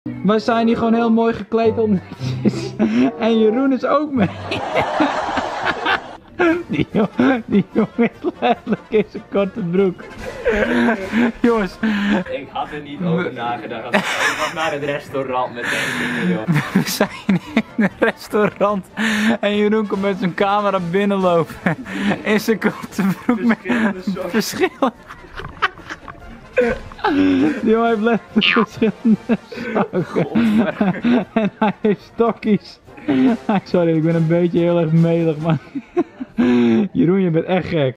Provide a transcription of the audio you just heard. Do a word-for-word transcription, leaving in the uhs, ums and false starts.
Wij zijn hier gewoon heel mooi gekleed op netjes. En Jeroen is ook mee. Die jongen, die jongen is letterlijk in zijn korte broek. Jongens. Ik had er niet over nagedacht. Ik was naar het restaurant met deze joh. We zijn in een restaurant. En Jeroen komt met zijn camera binnenlopen. In zijn korte broek met verschillen. Die jongen heeft letterlijk verschillende sokken. En hij heeft stokjes. Sorry, ik ben een beetje heel erg melig, man. Jeroen, je bent echt gek.